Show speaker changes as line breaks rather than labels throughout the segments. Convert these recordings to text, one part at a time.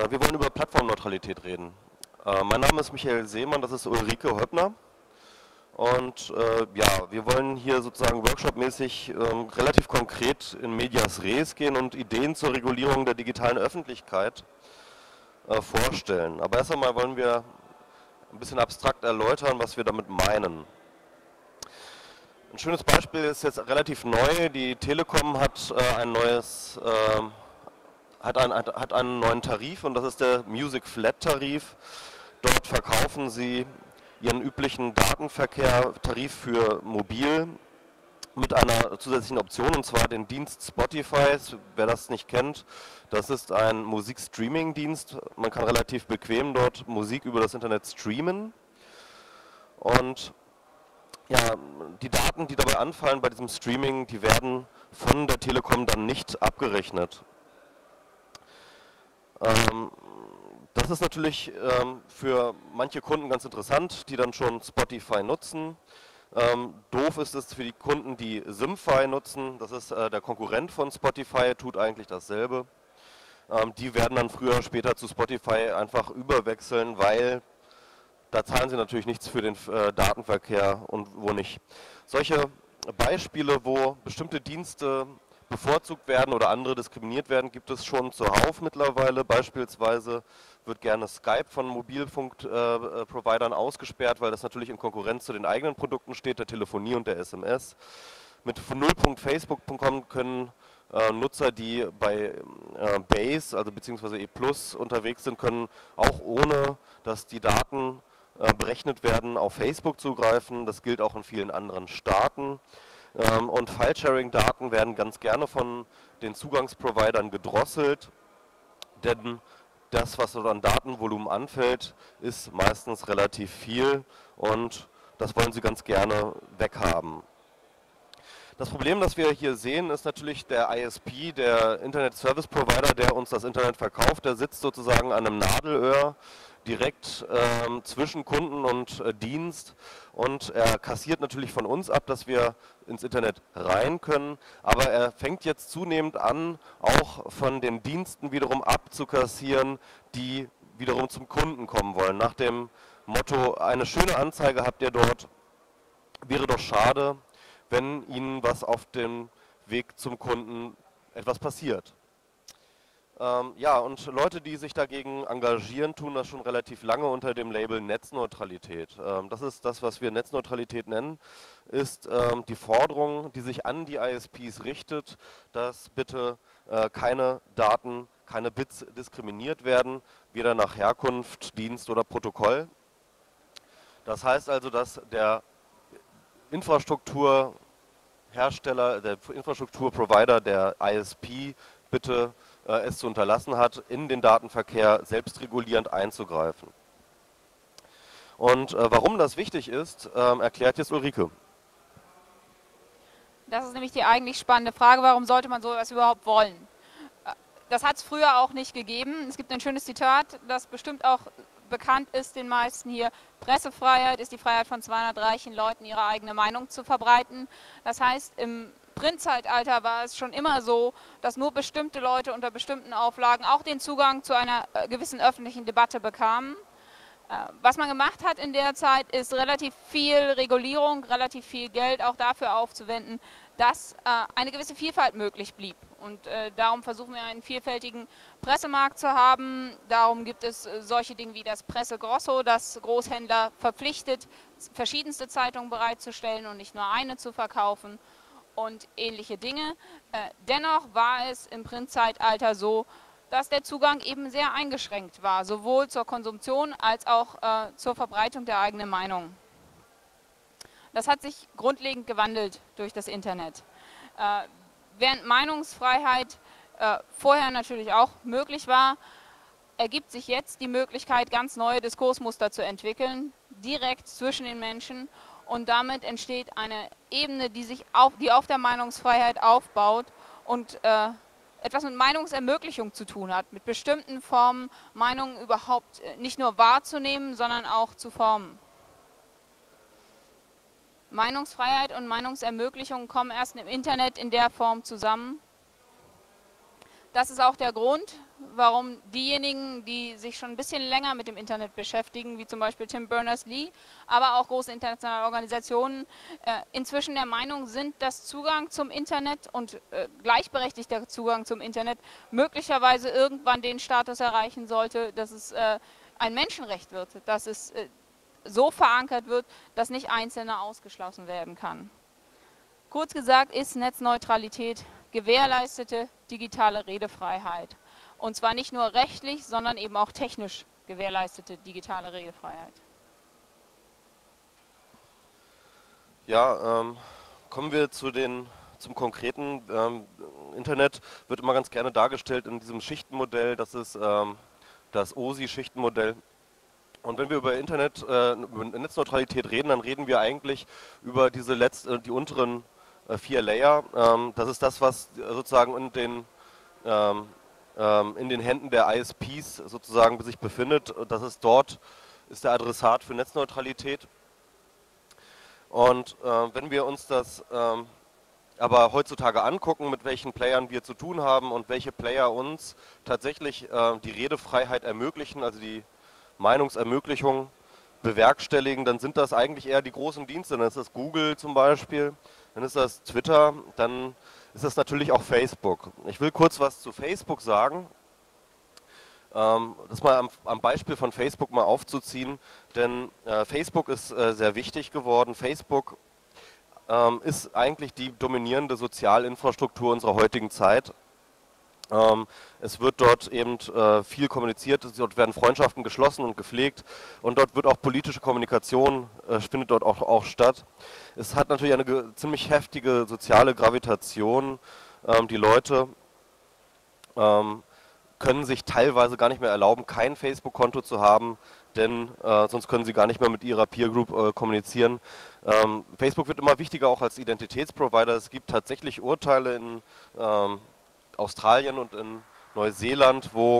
Wir wollen über Plattformneutralität reden. Mein Name ist Michael Seemann, das ist Ulrike Höppner. Und ja, wir wollen hier sozusagen workshopmäßig relativ konkret in medias res gehen und Ideen zur Regulierung der digitalen Öffentlichkeit vorstellen. Aber erst einmal wollen wir ein bisschen abstrakt erläutern, was wir damit meinen. Ein schönes Beispiel ist jetzt relativ neu. Die Telekom hat hat einen neuen Tarif, und das ist der Music Flat Tarif. Dort verkaufen sie ihren üblichen Datenverkehr-Tarif für mobil mit einer zusätzlichen Option, und zwar den Dienst Spotify. Wer das nicht kennt, das ist ein Musikstreaming-Dienst. Man kann relativ bequem dort Musik über das Internet streamen. Und ja, die Daten, die dabei anfallen bei diesem Streaming, die werden von der Telekom dann nicht abgerechnet. Das ist natürlich für manche Kunden ganz interessant, die dann schon Spotify nutzen. Doof ist es für die Kunden, die Simfy nutzen. Das ist der Konkurrent von Spotify, tut eigentlich dasselbe. Die werden dann früher oder später zu Spotify einfach überwechseln, weil da zahlen sie natürlich nichts für den Datenverkehr und wo nicht. Solche Beispiele, wo bestimmte Dienste bevorzugt werden oder andere diskriminiert werden, gibt es schon zuhauf mittlerweile. Beispielsweise wird gerne Skype von Mobilfunkprovidern ausgesperrt, weil das natürlich in Konkurrenz zu den eigenen Produkten steht, der Telefonie und der SMS. Mit 0.facebook.com können Nutzer, die bei Base, also beziehungsweise E+ unterwegs sind, können auch ohne, dass die Daten berechnet werden, auf Facebook zugreifen. Das gilt auch in vielen anderen Staaten. Und File-Sharing-Daten werden ganz gerne von den Zugangsprovidern gedrosselt, denn das, was dort an Datenvolumen anfällt, ist meistens relativ viel, und das wollen sie ganz gerne weghaben. Das Problem, das wir hier sehen, ist natürlich der ISP, der Internet Service Provider, der uns das Internet verkauft. Der sitzt sozusagen an einem Nadelöhr direkt zwischen Kunden und Dienst, und er kassiert natürlich von uns ab, dass wir ins Internet rein können, aber er fängt jetzt zunehmend an, auch von den Diensten wiederum abzukassieren, die wiederum zum Kunden kommen wollen. Nach dem Motto: eine schöne Anzeige habt ihr dort, wäre doch schade, wenn Ihnen was auf dem Weg zum Kunden etwas passiert. Ja, und Leute, die sich dagegen engagieren, tun das schon relativ lange unter dem Label Netzneutralität. Das ist das, was wir Netzneutralität nennen, ist die Forderung, die sich an die ISPs richtet, dass bitte keine Daten, keine Bits diskriminiert werden, weder nach Herkunft, Dienst oder Protokoll. Das heißt also, dass der Infrastrukturhersteller, der Infrastrukturprovider, der ISP, bitte es zu unterlassen hat, in den Datenverkehr selbstregulierend einzugreifen. Und warum das wichtig ist, erklärt jetzt Ulrike.
Das ist nämlich die eigentlich spannende Frage: Warum sollte man sowas überhaupt wollen? Das hat es früher auch nicht gegeben. Es gibt ein schönes Zitat, das bestimmt auch bekannt ist den meisten hier: Pressefreiheit ist die Freiheit von 200 reichen Leuten, ihre eigene Meinung zu verbreiten. Das heißt, im Printzeitalter war es schon immer so, dass nur bestimmte Leute unter bestimmten Auflagen auch den Zugang zu einer gewissen öffentlichen Debatte bekamen. Was man gemacht hat in der Zeit, ist relativ viel Regulierung, relativ viel Geld auch dafür aufzuwenden, dass eine gewisse Vielfalt möglich blieb. Und darum versuchen wir einen vielfältigen Pressemarkt zu haben. Darum gibt es solche Dinge wie das Pressegrosso, das Großhändler verpflichtet, verschiedenste Zeitungen bereitzustellen und nicht nur eine zu verkaufen und ähnliche Dinge. Dennoch war es im Printzeitalter so, dass der Zugang eben sehr eingeschränkt war, sowohl zur Konsumtion als auch zur Verbreitung der eigenen Meinung. Das hat sich grundlegend gewandelt durch das Internet. Während Meinungsfreiheit vorher natürlich auch möglich war, ergibt sich jetzt die Möglichkeit, ganz neue Diskursmuster zu entwickeln, direkt zwischen den Menschen, und damit entsteht eine Ebene, die auf der Meinungsfreiheit aufbaut und etwas mit Meinungsermöglichung zu tun hat, mit bestimmten Formen Meinungen überhaupt nicht nur wahrzunehmen, sondern auch zu formen. Meinungsfreiheit und Meinungsermöglichung kommen erst im Internet in der Form zusammen, Das ist auch der Grund, warum diejenigen, die sich schon ein bisschen länger mit dem Internet beschäftigen, wie zum Beispiel Tim Berners-Lee, aber auch große internationale Organisationen, inzwischen der Meinung sind, dass Zugang zum Internet und gleichberechtigter Zugang zum Internet möglicherweise irgendwann den Status erreichen sollte, dass es ein Menschenrecht wird, dass es so verankert wird, dass nicht Einzelne ausgeschlossen werden kann. Kurz gesagt ist Netzneutralität gewährleistete digitale Redefreiheit. Und zwar nicht nur rechtlich, sondern eben auch technisch gewährleistete digitale Redefreiheit.
Ja, kommen wir zum konkreten. Internet wird immer ganz gerne dargestellt in diesem Schichtenmodell, das ist das OSI-Schichtenmodell. Und wenn wir über über Netzneutralität reden, dann reden wir eigentlich über die unteren 4 Layer. Das ist das, was sozusagen in den Händen der ISPs sozusagen sich befindet. Das ist ist der Adressat für Netzneutralität. Und wenn wir uns das aber heutzutage angucken, mit welchen Playern wir zu tun haben und welche Player uns tatsächlich die Redefreiheit ermöglichen, also die Meinungsermöglichung bewerkstelligen, dann sind das eigentlich eher die großen Dienste. Dann ist das Google zum Beispiel, dann ist das Twitter, dann ist das natürlich auch Facebook. Ich will kurz was zu Facebook sagen, das mal am Beispiel von Facebook mal aufzuziehen, denn Facebook ist sehr wichtig geworden. Facebook ist eigentlich die dominierende Sozialinfrastruktur unserer heutigen Zeit. Es wird dort eben viel kommuniziert, dort werden Freundschaften geschlossen und gepflegt und dort wird auch politische Kommunikation, findet dort auch statt. Es hat natürlich eine ziemlich heftige soziale Gravitation. Die Leute können sich teilweise gar nicht mehr erlauben, kein Facebook-Konto zu haben, denn sonst können sie gar nicht mehr mit ihrer Peer Group kommunizieren. Facebook wird immer wichtiger auch als Identitätsprovider. Es gibt tatsächlich Urteile in Australien und in Neuseeland, wo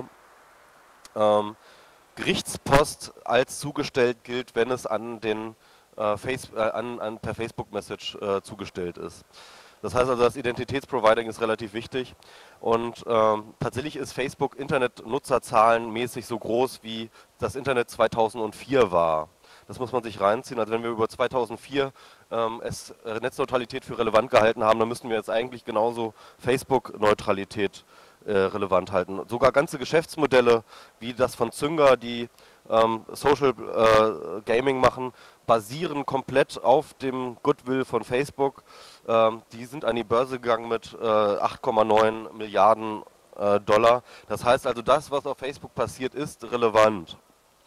Gerichtspost als zugestellt gilt, wenn es per Facebook-Message zugestellt ist. Das heißt also, das Identitätsproviding ist relativ wichtig und tatsächlich ist Facebook Internet-Nutzerzahlenmäßig so groß, wie das Internet 2004 war. Das muss man sich reinziehen. Also wenn wir über 2004 Netzneutralität für relevant gehalten haben, dann müssten wir jetzt eigentlich genauso Facebook-Neutralität relevant halten. Sogar ganze Geschäftsmodelle wie das von Zynga, die Social Gaming machen, basieren komplett auf dem Goodwill von Facebook. Die sind an die Börse gegangen mit 8,9 Milliarden Dollar. Das heißt also, das, was auf Facebook passiert, ist relevant.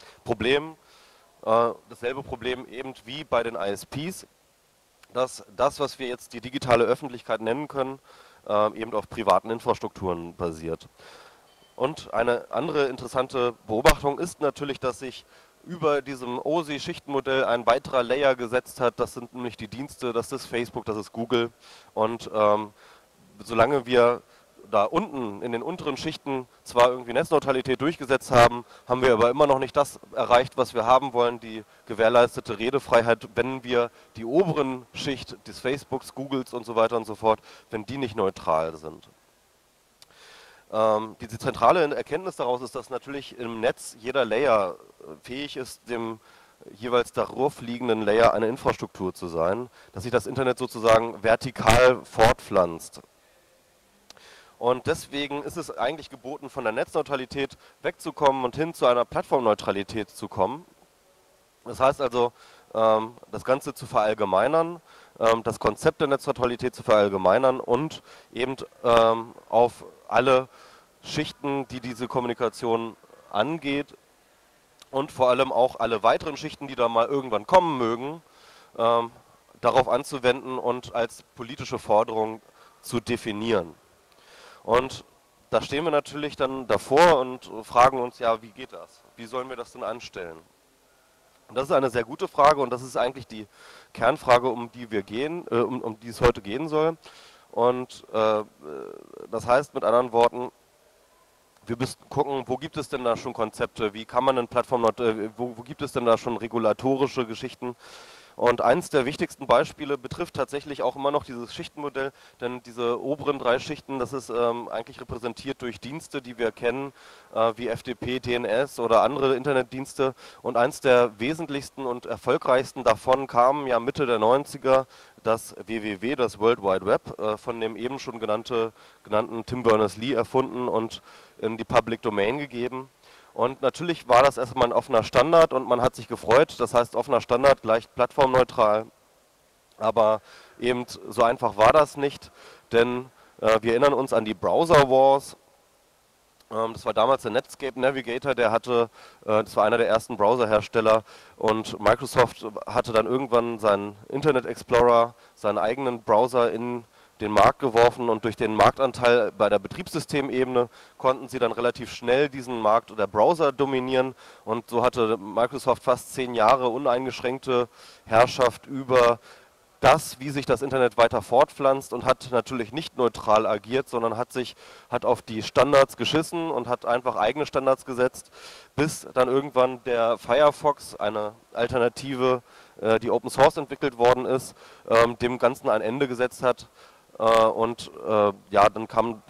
Dasselbe Problem eben wie bei den ISPs, dass das, was wir jetzt die digitale Öffentlichkeit nennen können, eben auf privaten Infrastrukturen basiert. Und eine andere interessante Beobachtung ist natürlich, dass sich über diesem OSI-Schichtenmodell ein weiterer Layer gesetzt hat. Das sind nämlich die Dienste, das ist Facebook, das ist Google. Und solange wir da unten in den unteren Schichten zwar irgendwie Netzneutralität durchgesetzt haben, haben wir aber immer noch nicht das erreicht, was wir haben wollen, die gewährleistete Redefreiheit, wenn wir die oberen Schicht des Facebooks, Googles und so weiter und so fort, wenn die nicht neutral sind. Diese zentrale Erkenntnis daraus ist, dass natürlich im Netz jeder Layer fähig ist, dem jeweils darauf liegenden Layer eine Infrastruktur zu sein, dass sich das Internet sozusagen vertikal fortpflanzt. Und deswegen ist es eigentlich geboten, von der Netzneutralität wegzukommen und hin zu einer Plattformneutralität zu kommen. Das heißt also, das Ganze zu verallgemeinern, das Konzept der Netzneutralität zu verallgemeinern und eben auf alle Schichten, die diese Kommunikation angeht und vor allem auch alle weiteren Schichten, die da mal irgendwann kommen mögen, darauf anzuwenden und als politische Forderung zu definieren. Und da stehen wir natürlich dann davor und fragen uns, ja, wie geht das? Wie sollen wir das denn anstellen? Und das ist eine sehr gute Frage und das ist eigentlich die Kernfrage, um die es heute gehen soll. Und das heißt mit anderen Worten, wir müssen gucken, wo gibt es denn da schon Konzepte, wie kann man eine Plattform, wo gibt es denn da schon regulatorische Geschichten? Und eins der wichtigsten Beispiele betrifft tatsächlich auch immer noch dieses Schichtenmodell, denn diese oberen 3 Schichten, das ist eigentlich repräsentiert durch Dienste, die wir kennen, wie FTP, DNS oder andere Internetdienste. Und eins der wesentlichsten und erfolgreichsten davon kam ja Mitte der 90er, das WWW, das World Wide Web, von dem eben schon genannten Tim Berners-Lee erfunden und in die Public Domain gegeben. Und natürlich war das erstmal ein offener Standard und man hat sich gefreut. Das heißt, offener Standard gleich plattformneutral. Aber eben so einfach war das nicht, denn wir erinnern uns an die Browser Wars. Das war damals der Netscape Navigator, das war einer der ersten Browserhersteller, und Microsoft hatte dann irgendwann seinen Internet Explorer, seinen eigenen Browser in den Markt geworfen, und durch den Marktanteil bei der Betriebssystemebene konnten sie dann relativ schnell diesen Markt der Browser dominieren, und so hatte Microsoft fast 10 Jahre uneingeschränkte Herrschaft über das, wie sich das Internet weiter fortpflanzt, und hat natürlich nicht neutral agiert, sondern hat auf die Standards geschissen und hat einfach eigene Standards gesetzt, bis dann irgendwann der Firefox, eine Alternative, die Open Source entwickelt worden ist, dem Ganzen ein Ende gesetzt hat. Ja, dann kamen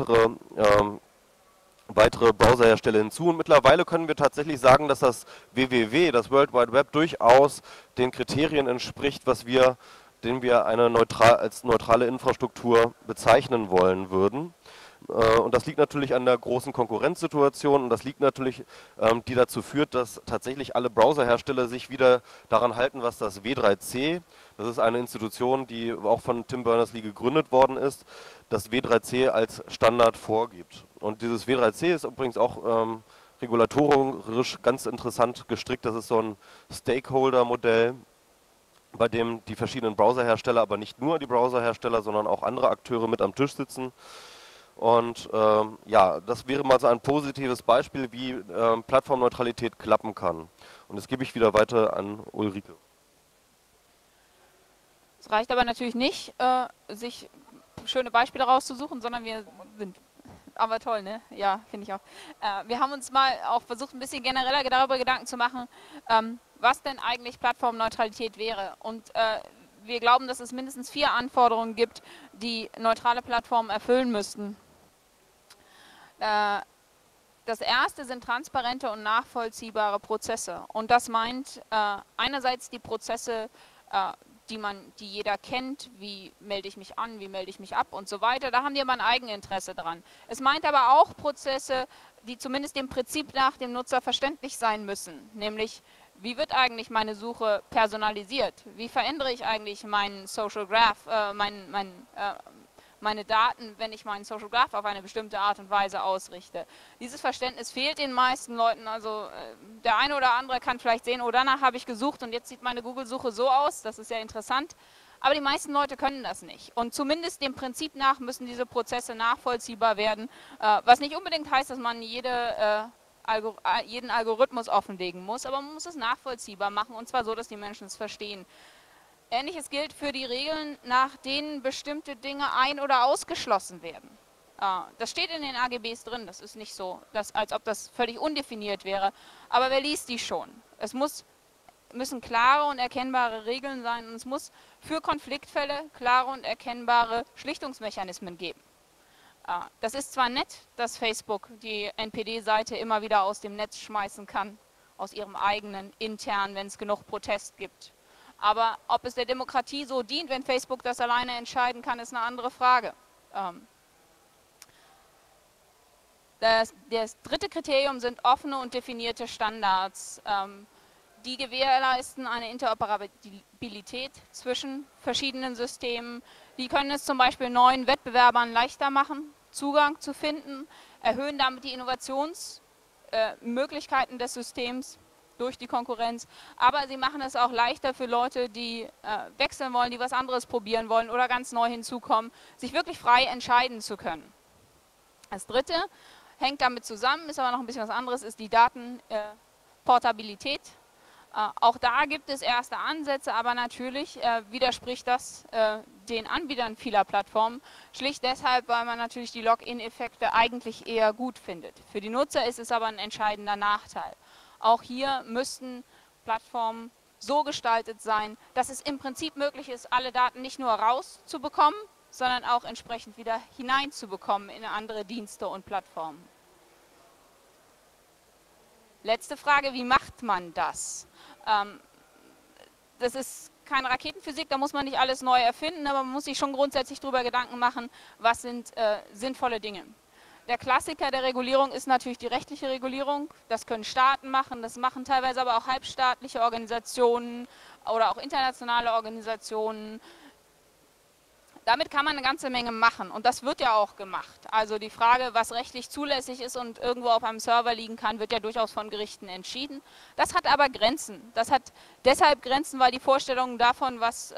weitere Browserhersteller hinzu, und mittlerweile können wir tatsächlich sagen, dass das WWW, das World Wide Web, durchaus den Kriterien entspricht, den wir als neutrale Infrastruktur bezeichnen wollen würden. Und das liegt natürlich an der großen Konkurrenzsituation, und das liegt natürlich, die dazu führt, dass tatsächlich alle Browserhersteller sich wieder daran halten, was das W3C, das ist eine Institution, die auch von Tim Berners-Lee gegründet worden ist, das W3C als Standard vorgibt. Und dieses W3C ist übrigens auch regulatorisch ganz interessant gestrickt. Das ist so ein Stakeholder-Modell, bei dem die verschiedenen Browserhersteller, aber nicht nur die Browserhersteller, sondern auch andere Akteure mit am Tisch sitzen. Und ja, das wäre mal so ein positives Beispiel, wie Plattformneutralität klappen kann. Und jetzt gebe ich wieder weiter an Ulrike.
Es reicht aber natürlich nicht, sich schöne Beispiele rauszusuchen, sondern wir sind... Aber toll, ne? Ja, finde ich auch. Wir haben uns mal auch versucht, ein bisschen genereller darüber Gedanken zu machen, was denn eigentlich Plattformneutralität wäre. Und wir glauben, dass es mindestens 4 Anforderungen gibt, die neutrale Plattformen erfüllen müssten. Das erste sind transparente und nachvollziehbare Prozesse. Und das meint einerseits die Prozesse, die jeder kennt, wie melde ich mich an, wie melde ich mich ab und so weiter. Da haben die immer ein Eigeninteresse dran. Es meint aber auch Prozesse, die zumindest dem Prinzip nach dem Nutzer verständlich sein müssen. Nämlich, wie wird eigentlich meine Suche personalisiert? Wie verändere ich eigentlich meinen Social Graph, meine Daten, wenn ich meinen Social Graph auf eine bestimmte Art und Weise ausrichte. Dieses Verständnis fehlt den meisten Leuten. Also der eine oder andere kann vielleicht sehen, oh, danach habe ich gesucht und jetzt sieht meine Google-Suche so aus, das ist ja interessant. Aber die meisten Leute können das nicht. Und zumindest dem Prinzip nach müssen diese Prozesse nachvollziehbar werden, was nicht unbedingt heißt, dass man jeden Algorithmus offenlegen muss, aber man muss es nachvollziehbar machen, und zwar so, dass die Menschen es verstehen. Ähnliches gilt für die Regeln, nach denen bestimmte Dinge ein- oder ausgeschlossen werden. Das steht in den AGBs drin, das ist nicht so, als ob das völlig undefiniert wäre. Aber wer liest die schon? Es müssen klare und erkennbare Regeln sein, und es muss für Konfliktfälle klare und erkennbare Schlichtungsmechanismen geben. Das ist zwar nett, dass Facebook die NPD-Seite immer wieder aus dem Netz schmeißen kann, aus ihrem eigenen intern, wenn es genug Protest gibt. Aber ob es der Demokratie so dient, wenn Facebook das alleine entscheiden kann, ist eine andere Frage. Das dritte Kriterium sind offene und definierte Standards. Die gewährleisten eine Interoperabilität zwischen verschiedenen Systemen. Die können es zum Beispiel neuen Wettbewerbern leichter machen, Zugang zu finden, erhöhen damit die Innovationsmöglichkeiten des Systems durch die Konkurrenz, aber sie machen es auch leichter für Leute, die wechseln wollen, die was anderes probieren wollen oder ganz neu hinzukommen, sich wirklich frei entscheiden zu können. Das dritte hängt damit zusammen, ist aber noch ein bisschen was anderes, ist die Datenportabilität. Auch da gibt es erste Ansätze, aber natürlich widerspricht das den Anbietern vieler Plattformen, schlicht deshalb, weil man natürlich die Login-Effekte eigentlich eher gut findet. Für die Nutzer ist es aber ein entscheidender Nachteil. Auch hier müssten Plattformen so gestaltet sein, dass es im Prinzip möglich ist, alle Daten nicht nur rauszubekommen, sondern auch entsprechend wieder hineinzubekommen in andere Dienste und Plattformen. Letzte Frage, wie macht man das? Das ist keine Raketenphysik, da muss man nicht alles neu erfinden, aber man muss sich schon grundsätzlich darüber Gedanken machen, was sind sinnvolle Dinge. Der Klassiker der Regulierung ist natürlich die rechtliche Regulierung. Das können Staaten machen, das machen teilweise aber auch halbstaatliche Organisationen oder auch internationale Organisationen. Damit kann man eine ganze Menge machen und das wird ja auch gemacht. Also die Frage, was rechtlich zulässig ist und irgendwo auf einem Server liegen kann, wird ja durchaus von Gerichten entschieden. Das hat aber Grenzen. Das hat deshalb Grenzen, weil die Vorstellungen davon, was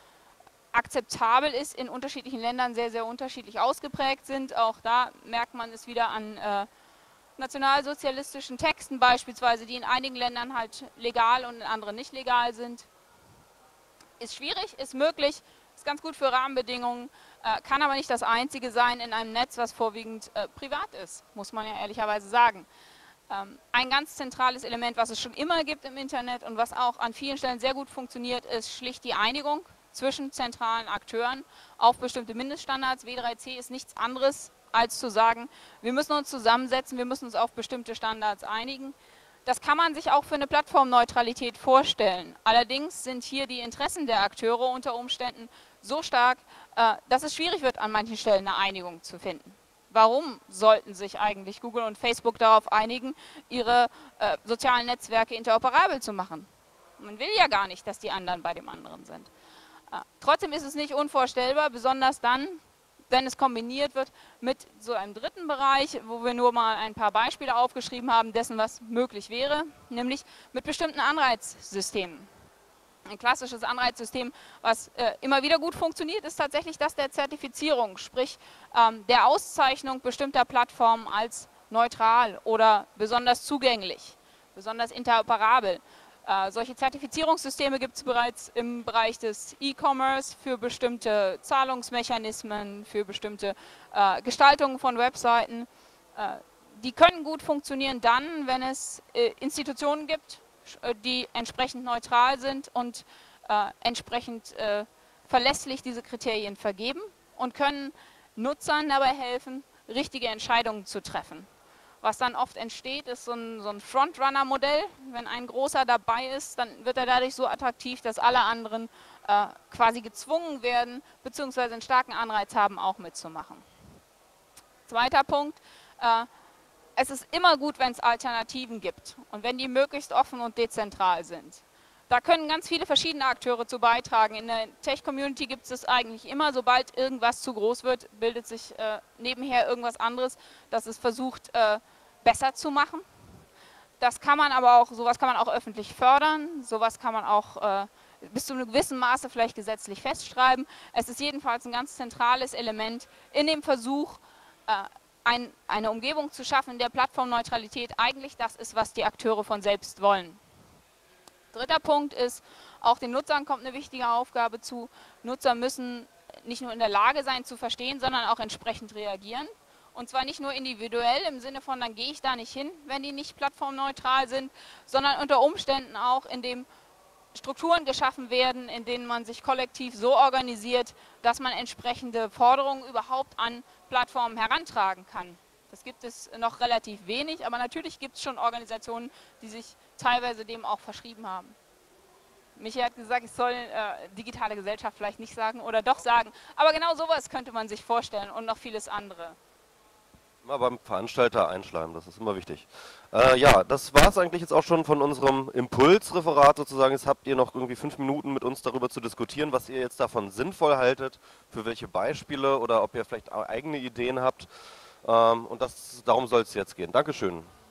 akzeptabel ist, in unterschiedlichen Ländern sehr, sehr unterschiedlich ausgeprägt sind. Auch da merkt man es wieder an nationalsozialistischen Texten beispielsweise, die in einigen Ländern halt legal und in anderen nicht legal sind. Ist schwierig, ist möglich. Ist ganz gut für Rahmenbedingungen, kann aber nicht das Einzige sein in einem Netz, was vorwiegend privat ist, muss man ja ehrlicherweise sagen. Ein ganz zentrales Element, was es schon immer gibt im Internet und was auch an vielen Stellen sehr gut funktioniert, ist schlicht die Einigung zwischen zentralen Akteuren auf bestimmte Mindeststandards. W3C ist nichts anderes, als zu sagen, wir müssen uns zusammensetzen, wir müssen uns auf bestimmte Standards einigen. Das kann man sich auch für eine Plattformneutralität vorstellen. Allerdings sind hier die Interessen der Akteure unter Umständen so stark, dass es schwierig wird, an manchen Stellen eine Einigung zu finden. Warum sollten sich eigentlich Google und Facebook darauf einigen, ihre sozialen Netzwerke interoperabel zu machen? Man will ja gar nicht, dass die anderen bei dem anderen sind. Trotzdem ist es nicht unvorstellbar, besonders dann, wenn es kombiniert wird mit so einem dritten Bereich, wo wir nur mal ein paar Beispiele aufgeschrieben haben, dessen, was möglich wäre, nämlich mit bestimmten Anreizsystemen. Ein klassisches Anreizsystem, was immer wieder gut funktioniert, ist tatsächlich das der Zertifizierung, sprich der Auszeichnung bestimmter Plattformen als neutral oder besonders zugänglich, besonders interoperabel. Solche Zertifizierungssysteme gibt es bereits im Bereich des E-Commerce für bestimmte Zahlungsmechanismen, für bestimmte Gestaltungen von Webseiten. Die können gut funktionieren dann, wenn es Institutionen gibt, die entsprechend neutral sind und entsprechend verlässlich diese Kriterien vergeben und können Nutzern dabei helfen, richtige Entscheidungen zu treffen. Was dann oft entsteht, ist so ein Frontrunner-Modell. Wenn ein großer dabei ist, dann wird er dadurch so attraktiv, dass alle anderen quasi gezwungen werden, beziehungsweise einen starken Anreiz haben, auch mitzumachen. Zweiter Punkt, es ist immer gut, wenn es Alternativen gibt und wenn die möglichst offen und dezentral sind. Da können ganz viele verschiedene Akteure zu beitragen. In der Tech-Community gibt es das eigentlich immer. Sobald irgendwas zu groß wird, bildet sich nebenher irgendwas anderes, das es versucht, besser zu machen. Das kann man aber auch, sowas kann man auch öffentlich fördern, sowas kann man auch bis zu einem gewissen Maße vielleicht gesetzlich festschreiben. Es ist jedenfalls ein ganz zentrales Element in dem Versuch, eine Umgebung zu schaffen, in der Plattformneutralität eigentlich das ist, was die Akteure von selbst wollen. Dritter Punkt ist, auch den Nutzern kommt eine wichtige Aufgabe zu. Nutzer müssen nicht nur in der Lage sein zu verstehen, sondern auch entsprechend reagieren. Und zwar nicht nur individuell im Sinne von, dann gehe ich da nicht hin, wenn die nicht plattformneutral sind, sondern unter Umständen auch, indem Strukturen geschaffen werden, in denen man sich kollektiv so organisiert, dass man entsprechende Forderungen überhaupt an Plattformen herantragen kann. Das gibt es noch relativ wenig, aber natürlich gibt es schon Organisationen, die sich teilweise dem auch verschrieben haben. Michael hat gesagt, ich soll digitale Gesellschaft vielleicht nicht sagen oder doch sagen, aber genau sowas könnte man sich vorstellen und noch vieles andere.
Immer beim Veranstalter einschleimen, das ist immer wichtig. Ja, das war es eigentlich jetzt auch schon von unserem Impulsreferat sozusagen. Jetzt habt ihr noch irgendwie 5 Minuten mit uns darüber zu diskutieren, was ihr jetzt davon sinnvoll haltet, für welche Beispiele oder ob ihr vielleicht eigene Ideen habt. Und darum soll es jetzt gehen. Dankeschön.